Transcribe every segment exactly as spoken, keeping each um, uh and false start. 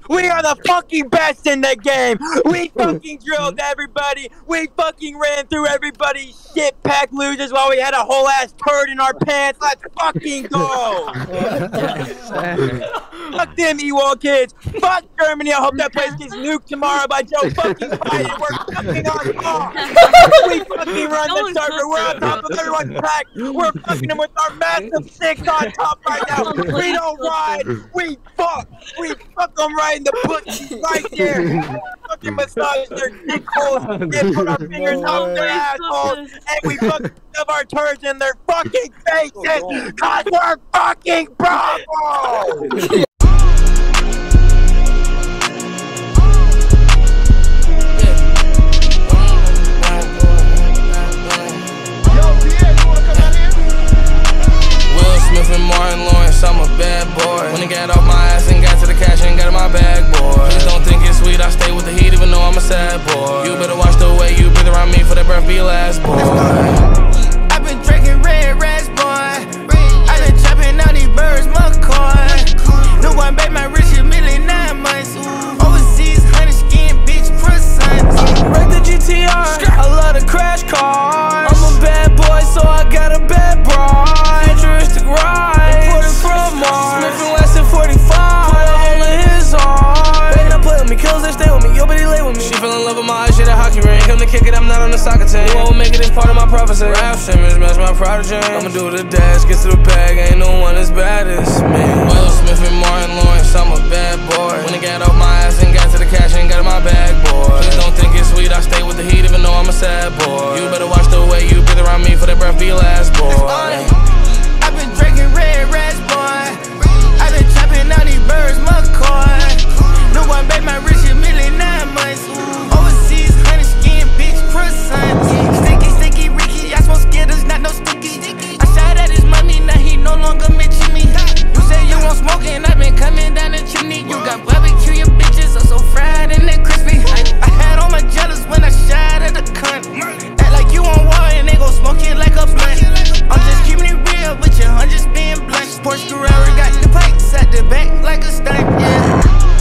We are the fucking best in the game. We fucking drilled everybody. We fucking ran through everybody's shit pack losers while we had a whole ass turd in our pants. Let's fucking go. Fuck them E-Wall kids. Fuck Germany. I hope that place gets nuked tomorrow by Joe fucking Biden. We're fucking on top. We fucking run the server. We're on top of everyone's pack. We're fucking them with our massive six on top right now. We don't ride. We fuck. We fuck them right in the pussy right there. Fucking massage their dick holes and put our fingers up their assholes. And we fucking shove our turds in their fucking faces. Cause we're fucking Bravo. Smith and Martin Lawrence, I'm a bad boy. When I got off my ass and got to the cash and got in my bag, boy. Please don't think it's sweet, I stay with the heat even though I'm a sad boy. You better watch the way you breathe around me for that breath be last, boy. I've been drinking red rats, boy. I've been chopping out these birds, McCoy. No one bet my rich a million nine months. Overseas, honey skin, bitch, croissant. Wreck the G T R, I love the crash car. I'm a bad boy, so I got a bad bride. Futuristic ride, imported from Mars. Smith and Wesson forty-five, put a hole in his arm. They not play with me, kills they stay with me, yo, but he lay with me. She fell in love with my eyes, shit a hockey ring. Come to kick it, I'm not on the soccer team. You won't make it, it's part of my prophecy. Rap Simmons, match my prodigy. I'ma do the dash, get to the bag, ain't no one as bad as me. Will Smith and Martin Lawrence, I'm a bad boy. When I got off my ass and got to the cash and got in my bag, boy. Please don't think it's sweet, I stay with the heat even though I'm a sad boy. You better watch the way you breathe around me for that breath be last, boy. I've been drinking red rats, boy. I've been chopping out these birds, McCoy. No one bet my rich a million nine months. Overseas, honey skin, bitch, croissant. Sticky, sticky, Ricky, I smoke Skittles, not no sticky. I shot at his money, now he no longer mention me. You say you won't smoke and I've been coming down the chimney. You got barbecue, your bitches are so fried and they crispy. I, I had all my jealous when I shot at the cunt. Act like you on war and they gon' smoke it like a blunt. I'm just keeping it real with your hundreds being blunt. Porsche Carrera got the pipes at the back like a stunt, yeah.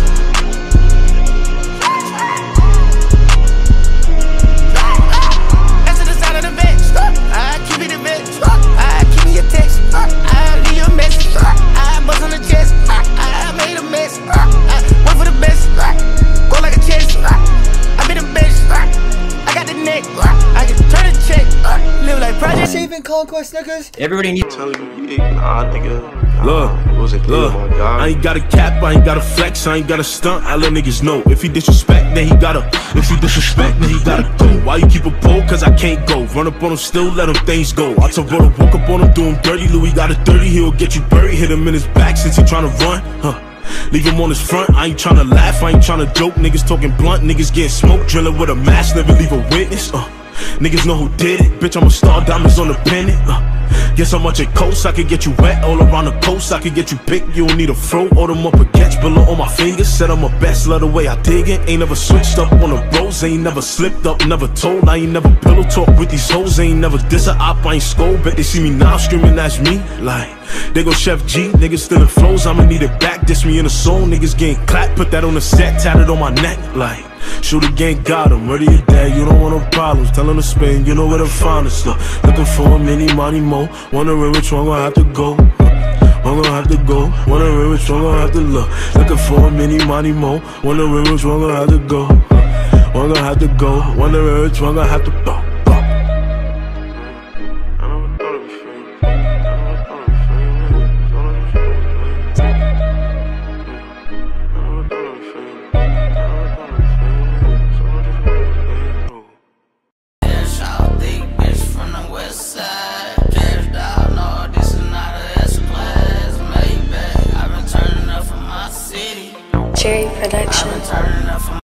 That's to the side of the bench. I keep it a bitch. I keep me a text. I leave you a message. I buzz on the chest. I made a mess. I went for the best. Go like a chest. I be the best. I got the neck. I can turn a check. Live like Project. Saving Conquest Snickers. Everybody needs. Telling you, nah, nigga. Look, was it look, I ain't got a cap, I ain't got a flex, I ain't got a stunt. I let niggas know if he disrespect, then he gotta. If he disrespect, then he gotta go. Why you keep a pole? Cause I can't go. Run up on him still, let him things go. I told Roto, woke up on him, do him dirty. Louis got a thirty, he'll get you buried. Hit him in his back since he tryna run, huh? Leave him on his front, I ain't tryna laugh, I ain't tryna joke. Niggas talking blunt, niggas getting smoked. Drilling with a mask, never leave a witness, uh. Niggas know who did it, bitch, I'm a star, diamonds on the pennant, uh. Guess how much it costs, I could get you wet all around the coast. I could get you picked, you don't need a fro. Order them up a catch below on my fingers. Said I'm a best, love the way I dig it. Ain't never switched up on the bros, ain't never slipped up, never told. I ain't never pillow talk with these hoes, ain't never diss a op, I ain't scold. Bet they see me now screaming, that's me, like they go Chef G, niggas stealing flows, I'ma need it back. Diss me in the soul, niggas getting clapped. Put that on the set, tatted on my neck, like shoot the gang, got him, ready to die, you don't want no problems. Tell him to spin, you know where to find us. Looking for a mini money mo, wondering which one gonna have to go. I'm gonna have to go, wondering which one gonna have to look. Looking for a mini money mo, wondering which one gonna have to go. One gonna have to go, wondering which one gonna have to go. Jerry Production.